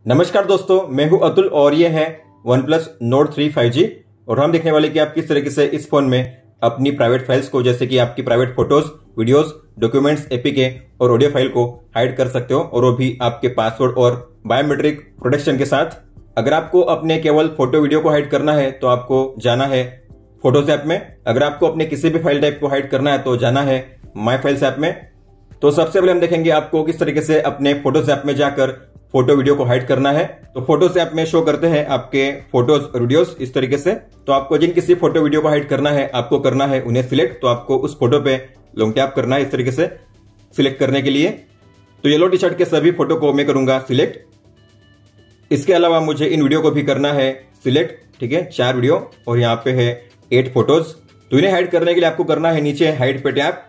नमस्कार दोस्तों, मैं हूं अतुल और ये है OnePlus Nord 3 5G और हम देखने वाले कि आप किस तरीके से इस फोन में अपनी प्राइवेट फाइल्स को, जैसे कि आपकी private photos, videos, documents, APK और ऑडियो फाइल को हाइड कर सकते हो, और वो भी आपके पासवर्ड और बायोमेट्रिक प्रोटेक्शन के साथ। अगर आपको अपने केवल फोटो वीडियो को हाइड करना है तो आपको जाना है फोटोज ऐप में। अगर आपको अपने किसी भी फाइल टाइप को हाइड करना है तो जाना है माई फाइल्स ऐप में। तो सबसे पहले हम देखेंगे आपको किस तरीके से अपने फोटोज ऐप में जाकर फोटो वीडियो को हाइड करना है। तो फोटोज ऐप में शो करते हैं आपके फोटोज और वीडियोस इस तरीके से। तो आपको जिन किसी फोटो वीडियो को हाइड करना है आपको करना है उन्हें सिलेक्ट। तो आपको उस फोटो पे लॉन्ग टैप करना है इस तरीके से सिलेक्ट करने के लिए। तो येलो टी शर्ट के सभी फोटो को मैं करूंगा सिलेक्ट। इसके अलावा मुझे इन वीडियो को भी करना है सिलेक्ट। ठीक है, 4 वीडियो और यहाँ पे है 8 फोटोज। तो इन्हें हाइड करने के लिए आपको करना है नीचे हाइड पे टैप।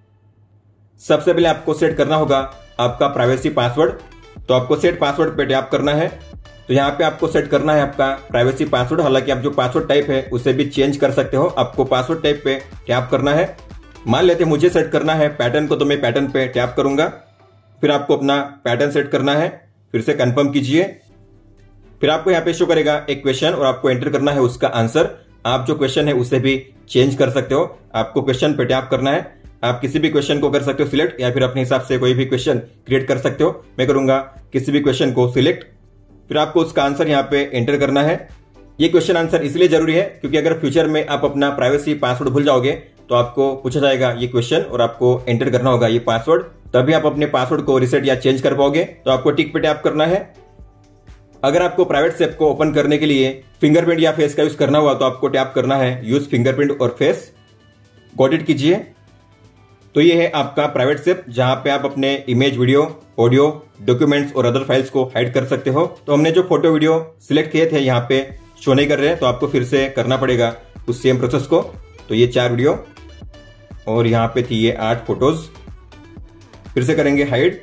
सबसे पहले आपको सेट करना होगा आपका प्राइवेसी पासवर्ड। तो आपको सेट पासवर्ड पे टैप करना है। तो यहाँ पे आपको सेट करना है आपका प्राइवेसी पासवर्ड। हालांकि आप जो पासवर्ड टाइप है उसे भी चेंज कर सकते हो। आपको पासवर्ड टाइप पे टैप करना है। मान लेते मुझे सेट करना है पैटर्न को, तो मैं पैटर्न पे टैप करूंगा। फिर आपको अपना पैटर्न सेट करना है, फिर से कंफर्म कीजिए। फिर आपको यहाँ पे शो करेगा एक क्वेश्चन और आपको एंटर करना है उसका आंसर। आप जो क्वेश्चन है उसे भी चेंज कर सकते हो। आपको क्वेश्चन पे टैप करना है। आप किसी भी क्वेश्चन को कर सकते हो सिलेक्ट, या फिर अपने हिसाब से कोई भी क्वेश्चन क्रिएट कर सकते हो। मैं करूंगा किसी भी क्वेश्चन को सिलेक्ट। फिर आपको उसका आंसर यहाँ पे एंटर करना है। ये क्वेश्चन आंसर इसलिए जरूरी है क्योंकि अगर फ्यूचर में आप अपना प्राइवेसी पासवर्ड भूल जाओगे तो आपको पूछा जाएगा ये क्वेश्चन और आपको एंटर करना होगा ये पासवर्ड। तभी आप अपने पासवर्ड को रिसेट या चेंज कर पाओगे। तो आपको टिक पे टैप करना है। अगर आपको प्राइवेट ऐप को ओपन करने के लिए फिंगरप्रिंट या फेस का यूज करना हुआ तो आपको टैप करना है यूज फिंगरप्रिंट और फेस। गॉट इट कीजिए। तो ये है आपका प्राइवेट ऐप जहां पे आप अपने इमेज, वीडियो, ऑडियो, डॉक्यूमेंट्स और अदर फाइल्स को हाइड कर सकते हो। तो हमने जो फोटो वीडियो सिलेक्ट किए थे यहाँ पे शो नहीं कर रहे हैं, तो आपको फिर से करना पड़ेगा उस सेम प्रोसेस को। तो ये 4 वीडियो और यहाँ पे थी ये 8 फोटोज। फिर से करेंगे हाइड।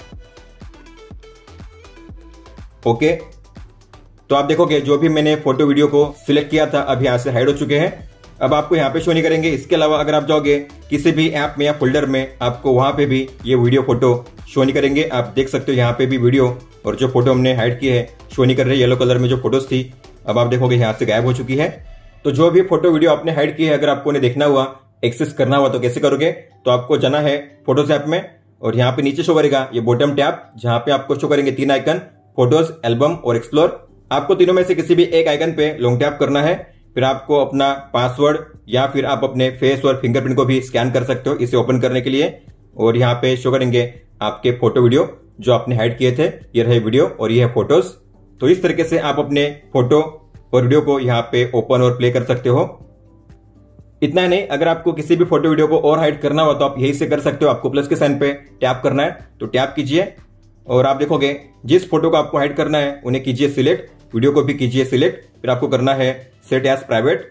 ओके, तो आप देखोगे जो भी मैंने फोटो वीडियो को सिलेक्ट किया था अब यहाँ से हाइड हो चुके हैं। अब आपको यहाँ पे शो नहीं करेंगे। इसके अलावा अगर आप जाओगे किसी भी ऐप में या फोल्डर में आपको वहां पे भी ये वीडियो फोटो शो नहीं करेंगे। आप देख सकते हो यहाँ पे भी वीडियो और जो फोटो हमने हाइड की है शो नहीं कर रही। येलो कलर में जो फोटोज थी अब आप देखोगे यहाँ से गायब हो चुकी है। तो जो भी फोटो वीडियो आपने हाइड की है अगर आपको उन्हें देखना हुआ, एक्सेस करना हुआ तो कैसे करोगे? तो आपको जाना है फोटोज ऐप में और यहाँ पे नीचे शो करेगा ये बॉटम टैप, जहां पे आपको शो करेंगे 3 आइकन, फोटोज, एल्बम और एक्सप्लोर। आपको तीनों में से किसी भी एक आइकन पे लॉन्ग टैप करना है। फिर आपको अपना पासवर्ड या फिर आप अपने फेस और फिंगरप्रिंट को भी स्कैन कर सकते हो इसे ओपन करने के लिए। और यहाँ पे शो करेंगे आपके फोटो वीडियो जो आपने हाइड किए थे। ये रहे वीडियो और ये है फोटोज। तो इस तरीके से आप अपने फोटो और वीडियो को यहाँ पे ओपन और प्ले कर सकते हो। इतना नहीं, अगर आपको किसी भी फोटो वीडियो को और हाइड करना हो तो आप यही से कर सकते हो। आपको प्लस के साइन पे टैप करना है, तो टैप कीजिए और आप देखोगे जिस फोटो को आपको हाइड करना है उन्हें कीजिए सिलेक्ट, वीडियो को भी कीजिए सिलेक्ट। फिर आपको करना है सेट एज प्राइवेट।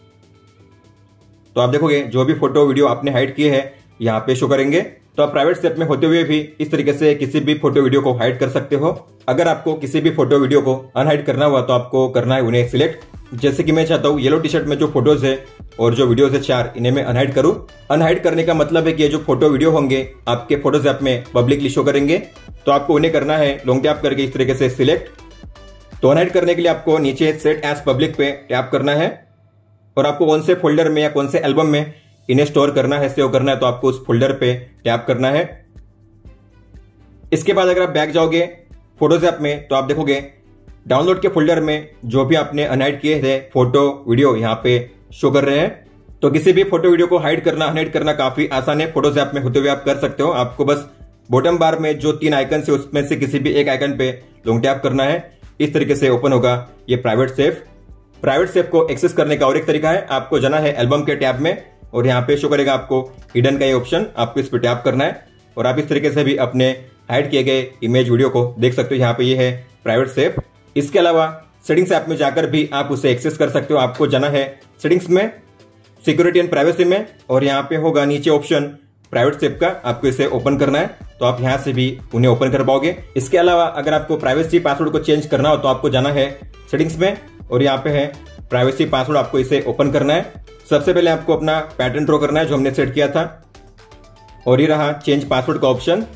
तो आप देखोगे जो भी फोटो वीडियो आपने हाइड किए हैं यहाँ पे शो करेंगे। तो आप प्राइवेट ऐप में होते हुए भी इस तरीके से किसी भी फोटो वीडियो को हाइड कर सकते हो। अगर आपको किसी भी फोटो वीडियो को अनहाइड करना हुआ तो आपको करना है उन्हें सिलेक्ट। जैसे कि मैं चाहता हूँ येलो टी शर्ट में जो फोटोज है और जो वीडियोज है 4, इन्हें मैं अनहाइड करूं। अनहाइड करने का मतलब है कि ये जो फोटो वीडियो होंगे आपके फोटोज ऐप में पब्लिकली शो करेंगे। तो आपको उन्हें करना है लॉन्ग टैप करके इस तरीके से सिलेक्ट। तो अनहाइड करने के लिए आपको नीचे सेट एज पब्लिक पे टैप करना है और आपको कौन से फोल्डर में या कौन से एल्बम में इन्हें स्टोर करना है, सेव करना है, तो आपको उस फोल्डर पे टैप करना है। इसके बाद अगर आप बैक जाओगे फोटोज ऐप में तो आप देखोगे डाउनलोड के फोल्डर में जो भी आपने अनहाइड किए थे फोटो वीडियो यहाँ पे शो कर रहे हैं। तो किसी भी फोटो वीडियो को हाइड करना, अनहाइड करना काफी आसान है। फोटोज ऐप में होते हुए आप कर सकते हो। आपको बस बॉटम बार में जो 3 आइकन है उसमें से किसी भी एक आइकन पे लॉन्ग टैप करना है। इस तरीके से ओपन होगा ये प्राइवेट ऐप। प्राइवेट ऐप को एक्सेस करने का और एक तरीका है, आपको जाना है एल्बम के टैब में और यहाँ पे शो करेगा आपको हिडन का ये ऑप्शन, आपको इस पे टैप करना है और आप इस तरीके से भी अपने हाइड किए गए इमेज, वीडियो को देख सकते हो। यहाँ पे ये है प्राइवेट ऐप। इसके अलावा सेटिंग्स ऐप में जाकर भी आप उसे एक्सेस कर सकते हो। आपको जाना है सेटिंग्स में, सिक्योरिटी एंड प्राइवेसी में और यहाँ पे होगा नीचे ऑप्शन प्राइवेट ऐप का, आपको इसे ओपन करना है। तो आप यहाँ से भी उन्हें ओपन कर पाओगे। इसके अलावा अगर आपको प्राइवेसी पासवर्ड को चेंज करना हो तो आपको जाना है सेटिंग्स में और यहाँ पे है प्राइवेसी पासवर्ड, आपको इसे ओपन करना है। सबसे पहले आपको अपना पैटर्न ड्रॉ करना है जो हमने सेट किया था और ये रहा चेंज पासवर्ड का ऑप्शन।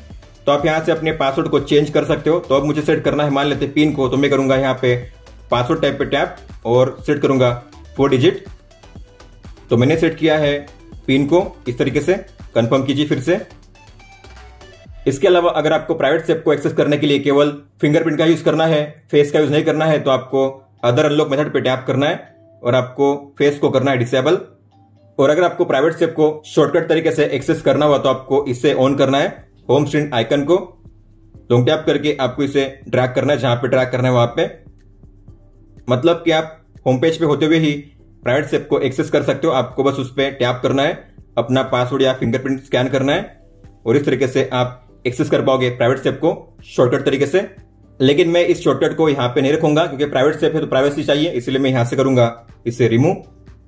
तो आप यहाँ से अपने पासवर्ड को चेंज कर सकते हो। तो अब मुझे सेट करना है, मान लेते पिन को, तो मैं करूंगा यहाँ पे पासवर्ड टाइप पे टैप और सेट करूंगा 4 डिजिट। तो मैंने सेट किया है पिन को इस तरीके से। कंफर्म कीजिए फिर से। इसके अलावा अगर आपको प्राइवेट सेप को एक्सेस करने के लिए केवल फिंगरप्रिंट का यूज करना है, फेस का यूज नहीं करना है, तो आपको अदर अनलॉक मेथड पे टैप करना है और आपको फेस को करना है डिसेबल। और अगर आपको प्राइवेट सेप को शॉर्टकट तरीके से एक्सेस करना हुआ तो आपको इससे ऑन करना है। होम स्क्रीन आइकन को लॉन्ग टैप करके आपको इसे ड्रैग करना है, जहां पे ड्रैग करना है वहां पे, मतलब कि आप होम पेज पे होते हुए ही प्राइवेट सेप को एक्सेस कर सकते हो। आपको बस उस पर टैप करना है, अपना पासवर्ड या फिंगरप्रिंट स्कैन करना है और इस तरीके से आप एक्सेस कर पाओगे प्राइवेट सेप को शॉर्टकट तरीके से। लेकिन मैं इस शॉर्टकट को यहां पे नहीं रखूंगा क्योंकि प्राइवेट सेप है तो प्राइवेसी चाहिए, इसलिए मैं यहां से करूंगा इसे रिमूव।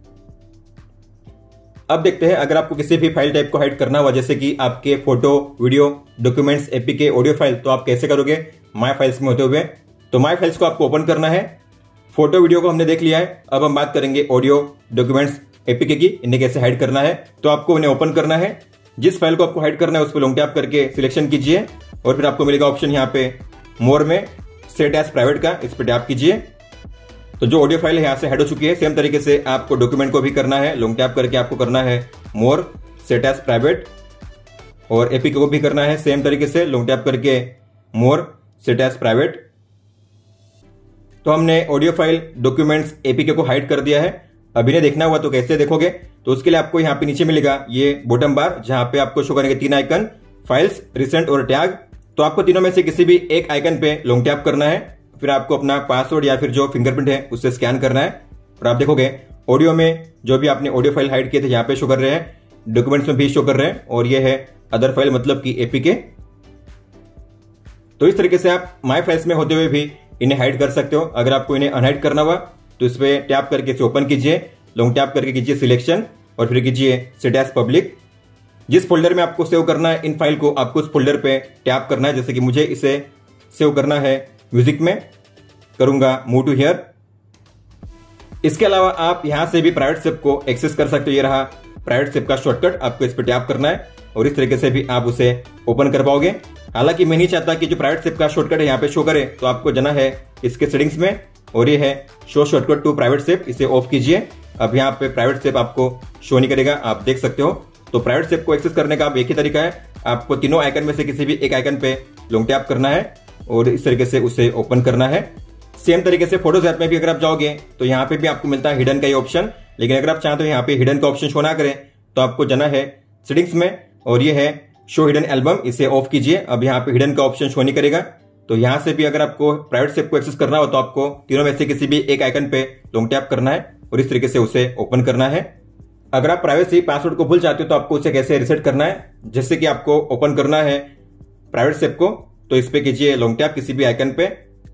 अब देखते हैं अगर आपको किसी भी फाइल टाइप को हाइड करना हुआ, जैसे कि आपके photo, video, documents, APK, audio file, तो आप कैसे करोगे माय फाइल्स में होते हुए। तो माय फाइल्स को आपको ओपन करना है। फोटो, वीडियो को हमने देख लिया है। अब हम बात करेंगे ऑडियो, डॉक्यूमेंट्स, एपीके की, इन्हें कैसे हाइड करना है। तो आपको इन्हें ओपन करना है। जिस फाइल को आपको हाइड करना है उस पर लॉन्ग टैप करके सिलेक्शन कीजिए और फिर आपको मिलेगा ऑप्शन यहाँ पे मोर में सेट एज प्राइवेट का, इस पर टैप कीजिए। तो जो ऑडियो फाइल है यहाँ से हाइड हो चुकी है। सेम तरीके से आपको डॉक्यूमेंट को भी करना है, लॉन्ग टैप करके आपको करना है मोर सेट एज प्राइवेट, और एपीके को भी करना है सेम तरीके से लॉन्ग टैप करके मोर सेट एज प्राइवेट। तो हमने ऑडियो फाइल, डॉक्यूमेंट्स, एपीके को हाइड कर दिया है। अभी ने देखना हुआ तो कैसे देखोगे, तो उसके लिए आपको यहाँ पे नीचे मिलेगा ये बॉटम बार, जहां पे आपको शो करेंगे 3 आइकन, फाइल्स, रिसेंट और टैग। तो आपको तीनों में से किसी भी एक आइकन पे लॉन्ग टैप करना है, फिर आपको अपना पासवर्ड या फिर जो फिंगरप्रिंट है उससे स्कैन करना है और आप देखोगे ऑडियो में जो भी आपने ऑडियो फाइल हाइड किए थे यहाँ पे शो कर रहे हैं, डॉक्यूमेंट्स में भी शो कर रहे हैं, और ये है अदर फाइल मतलब कि एपीके। तो इस तरीके से आप माय फाइल्स में होते हुए भी इन्हें हाइड कर सकते हो। अगर आपको इन्हें अनहाइड करना हुआ तो इस पे टैप करके इसे ओपन कीजिए, लॉन्ग टैप करके कीजिए सिलेक्शन और फिर कीजिए सेट एज पब्लिक। जिस फोल्डर में आपको सेव करना है इन फाइल को, आपको उस फोल्डर पे टैप करना है। जैसे कि मुझे इसे सेव करना है म्यूजिक में, करूंगा मूव टू हियर। इसके अलावा आप यहां से भी प्राइवेट सेप को एक्सेस कर सकते हो। ये रहा प्राइवेट सेप का शॉर्टकट, आपको इस पर टैप करना है और इस तरीके से भी आप उसे ओपन कर पाओगे। हालांकि मैं नहीं चाहता कि जो प्राइवेट सेप का शॉर्टकट है यहाँ पे शो करे, तो आपको जाना है इसके सेटिंग्स में और ये है show shortcut to private safe, इसे ऑफ कीजिए। अब यहाँ पे प्राइवेट सेप आपको शो नहीं करेगा, आप देख सकते हो। तो प्राइवेट सेप को एक्सेस करने का एक ही तरीका है, आपको तीनों आइकन में से किसी भी एक आइकन पे लॉन्ग टैप करना है और इस तरीके से उसे ओपन करना है। सेम तरीके से फोटोज ऐप में भी अगर आप जाओगे तो यहाँ पे भी आपको मिलता है हिडन का ये ऑप्शन, लेकिन अगर आप चाहते हो यहाँ पे हिडन का ऑप्शन शो ना करें तो आपको जाना है सेटिंग्स में और ये है शो हिडन एल्बम, इसे ऑफ कीजिए। अब यहाँ पे हिडन का ऑप्शन शो नहीं करेगा। तो यहाँ से भी अगर आपको प्राइवेट सेप को एक्सेस करना हो तो आपको तीनों में से किसी भी एक आइकन पे लॉन्ग टैप करना है और इस तरीके से उसे ओपन करना है। अगर आप प्राइवेसी पासवर्ड को भूल जाते हो तो आपको उसे कैसे रिसेट करना है, जैसे कि आपको ओपन करना है प्राइवेट सेप को, तो इस पे कीजिए लॉन्ग टैप किसी भी आइकन पे,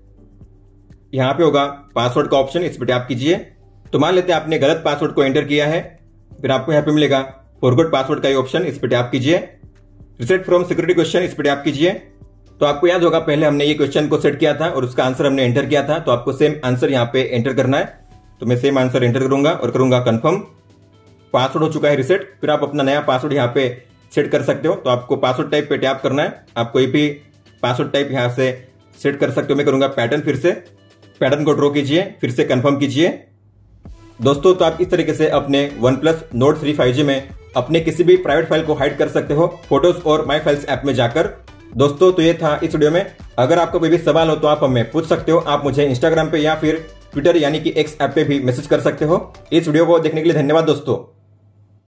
यहां पे होगा पासवर्ड का ऑप्शन, इस पे टैप कीजिए। तो मान लेते हैं आपने गलत पासवर्ड को एंटर किया है, फिर आपको यहाँ पे मिलेगा फॉरगॉट पासवर्ड का ये ऑप्शन, इस पे टैप कीजिए। रिसेट फ्रॉम सिक्योरिटी क्वेश्चन, इस पे टैप कीजिए। तो आपको याद होगा पहले हमने ये क्वेश्चन को सेट किया था और उसका आंसर हमने एंटर किया था, तो आपको सेम आंसर यहाँ पे एंटर करना है। तो मैं सेम आंसर एंटर करूंगा और करूंगा कंफर्म। पासवर्ड हो चुका है रिसेट, फिर आप अपना नया पासवर्ड यहाँ पे सेट कर सकते हो। तो आपको पासवर्ड टाइप पे टैप करना है, आप कोई भी पासवर्ड टाइप यहाँ से सेट कर सकते हो। मैं करूंगा पैटर्न, फिर से पैटर्न को ड्रॉ कीजिए, फिर से कंफर्म कीजिए। दोस्तों तो आप इस तरीके से अपने OnePlus Nord 3 5G में अपने किसी भी प्राइवेट फाइल को हाइड कर सकते हो फोटोज और माई फाइल्स ऐप में जाकर। दोस्तों तो ये था इस वीडियो में। अगर आपको कोई भी सवाल हो तो आप हमें पूछ सकते हो। आप मुझे इंस्टाग्राम पे या फिर ट्विटर यानी कि X ऐप पे भी मैसेज कर सकते हो। इस वीडियो को देखने के लिए धन्यवाद दोस्तों।